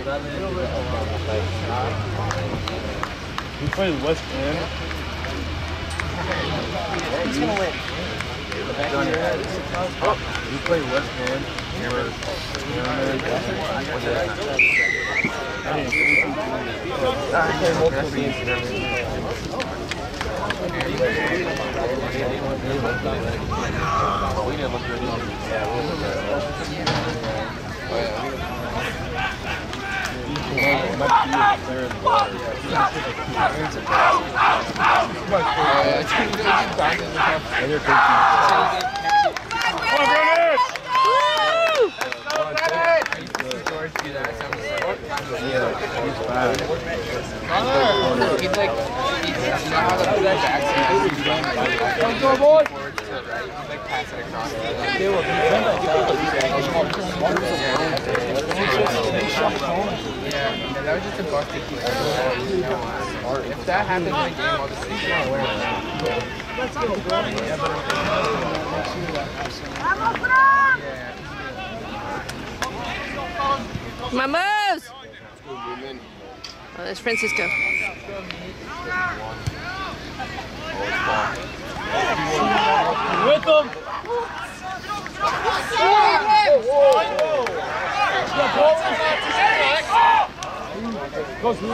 We played West Ham. Who's gonna win? We played West Ham. Multiple games. We didn't look good either. That was just a bust to keep if that happens in a game, I'll just see Let's go, bro. My moves! Oh, there's Francisco. With them! Go through.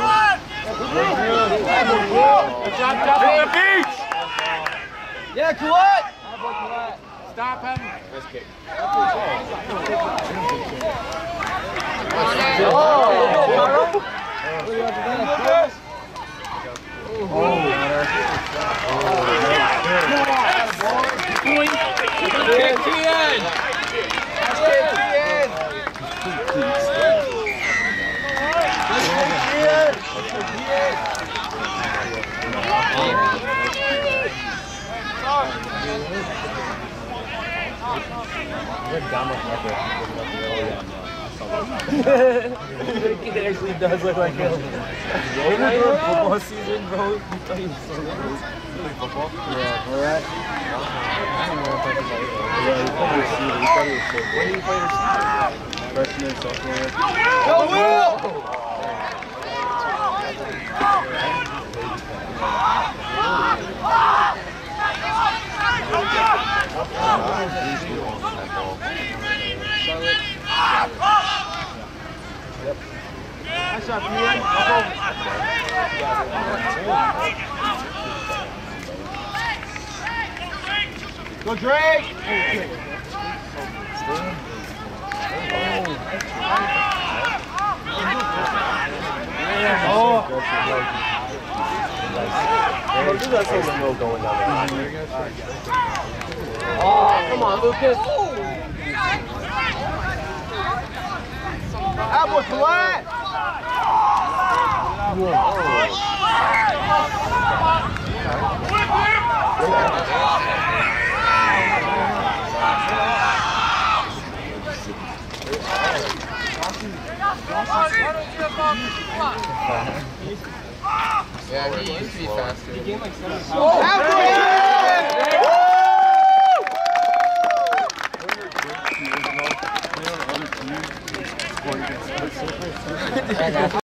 Drop on the beach! Yeah, Colette! Stop him! Nice kick. It actually does look like it. Football season, bro. You thought he was so good. Really football? Yeah, alright. Yeah, he played receiver. He thought he was so good. When did you play receiver? Freshman, sophomore. Go, Will! Nice shot, Pierre. Go, Drake! Oh! Oh, come on, Lucas! That was flat! Yeah, he used to be faster. He gained like 7 pounds.